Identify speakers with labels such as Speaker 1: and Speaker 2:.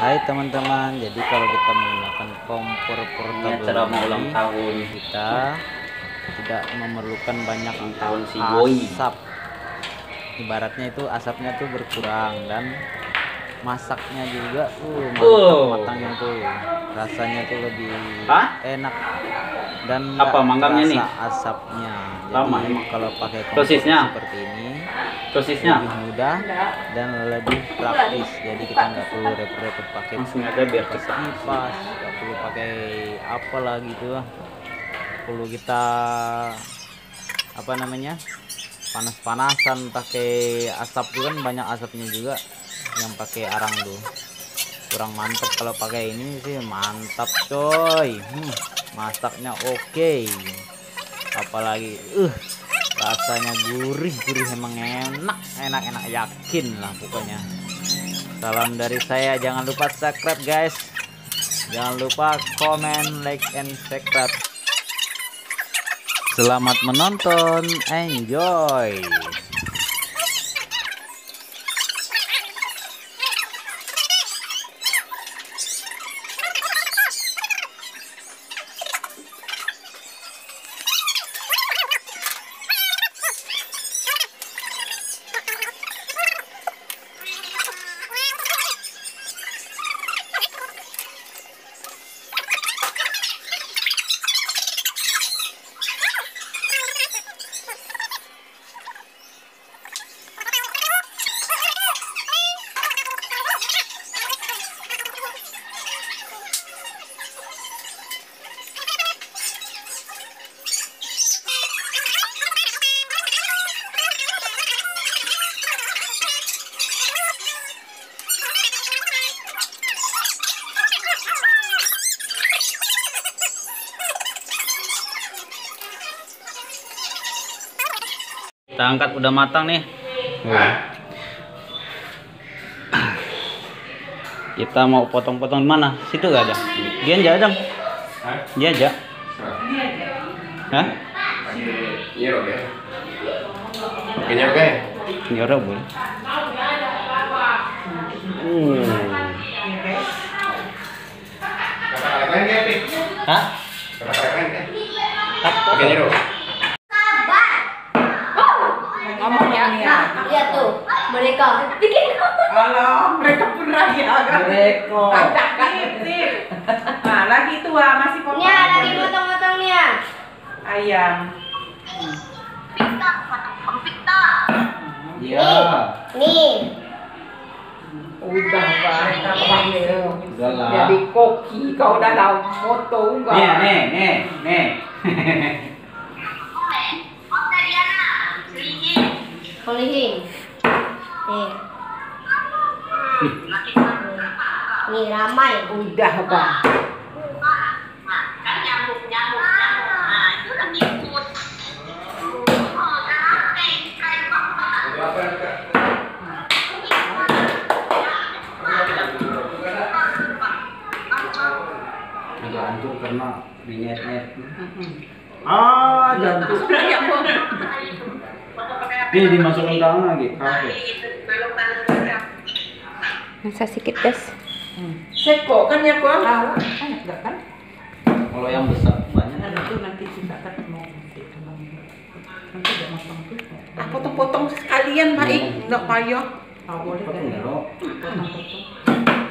Speaker 1: Hai teman-teman, jadi kalau kita menggunakan kompor portable ini, kita tidak memerlukan banyak asap. Ibaratnya itu asapnya tuh berkurang dan masaknya juga matangnya tuh rasanya tuh lebih enak dan terasa asapnya. Jadi kalau pakai kompor seperti ini lebih mudah dan lebih praktis, jadi kita nggak perlu repot-repot pakai kipas, nggak perlu pakai apa lagi tuh, perlu kita panas-panasan pakai asap tuh kan banyak asapnya juga. Yang pakai arang tuh kurang mantap, kalau pakai ini sih mantap coy. Masaknya oke, apalagi rasanya gurih emang enak yakin lah pokoknya. Salam dari saya, jangan lupa subscribe guys, jangan lupa komen, like, and subscribe. Selamat menonton, enjoy.
Speaker 2: Kita angkat, udah matang nih. Kita mau potong-potong mana? Situ gak ada. Dia aja dong. Dia aja. Hah?
Speaker 3: Nyerok ya. Oke, nyerok ya.
Speaker 2: Nyerok boleh. Hah?
Speaker 3: Oke, nyerok.
Speaker 4: Ngomong ya. Nah, lihat tuh mereka bikin.
Speaker 5: Alah, mereka pun rakyat.
Speaker 2: Mereka.
Speaker 5: Nah, lagi tua masih potong.
Speaker 4: Nia, lagi motong-motong Nia.
Speaker 5: Ayam.
Speaker 2: Iya.
Speaker 4: Nih.
Speaker 5: Udah mereka panggil.
Speaker 2: Udahlah.
Speaker 5: Jadi koki, kau dalam moto enggak?
Speaker 2: Nih.
Speaker 4: Polihin. Nih. Nih ramai.
Speaker 5: Udah, Bang.
Speaker 2: Agak hancur karena dinyet-nyet.
Speaker 5: Jatuh.
Speaker 2: Ini dimasukin tangan lagi.
Speaker 4: Masa sedikit guys.
Speaker 5: Seko kan ya, Bang? Enggak kan?
Speaker 2: Kalau yang besar banyak.
Speaker 5: Itu nanti kita ketemu. Nanti udah matang tuh. Potong-potong sekalian, baik. Enggak payah. Boleh kan? Potong-potong.